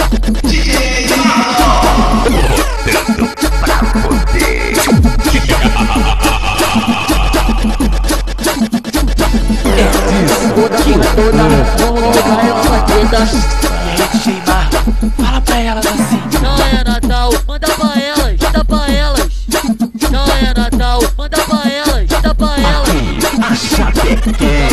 Fala pra elas assim. Não é Natal, manda pra elas, dá pra elas. Não é Natal, manda pra elas, dá pra elas. A Chapequense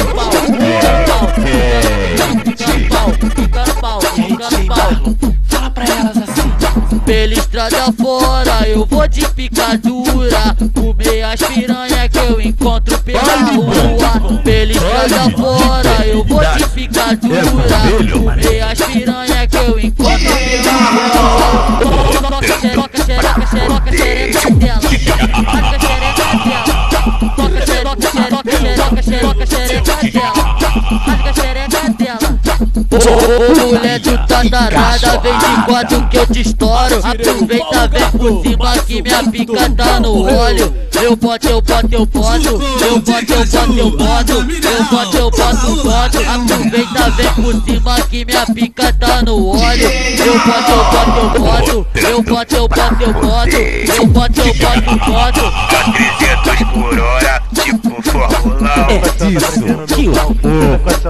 Fala pra elas assim. Pela estrada fora eu vou de picadura, comer as piranha que eu encontro pela rua. Pela estrada fora eu vou de picadura, comer as piranha que eu encontro pela rua. Toca xereca, xereca, xereca, xereca dela. Rasga xereca dela. Toca xereca, xereca, xereca, xereca, xereca dela. Rasga xereca dela. Ô mulher do tatarada, vem de quatro que eu te estouro. Aproveita, vem por cima que minha pica tá no óleo. Eu boto, eu boto, eu boto. Eu boto, eu boto, eu boto. Eu boto, eu boto, eu boto. Aproveita, vem por cima que minha pica tá no óleo. Eu boto, eu boto, eu boto. Eu boto, eu boto, eu boto. Eu boto, eu boto, eu boto. A 300 por hora, tipo Fórmula 1. É disso que o povo gosta.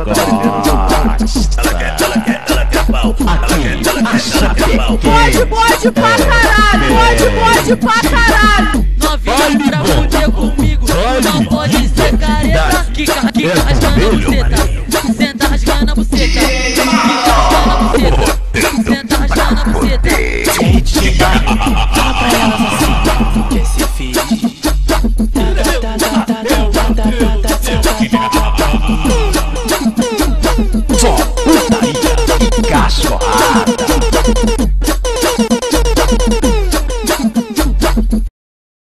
Ela quer pau. Pode pra caralho, pode pra caralho. Novinha pra fuder comigo, não pode ser careta. Quica rasgando a buceta, senta rasgando a buceta. Quica rasgando a buceta, senta rasgando a buceta. Fala pra elas assim. Que se finge. Só putaria e cachorrada.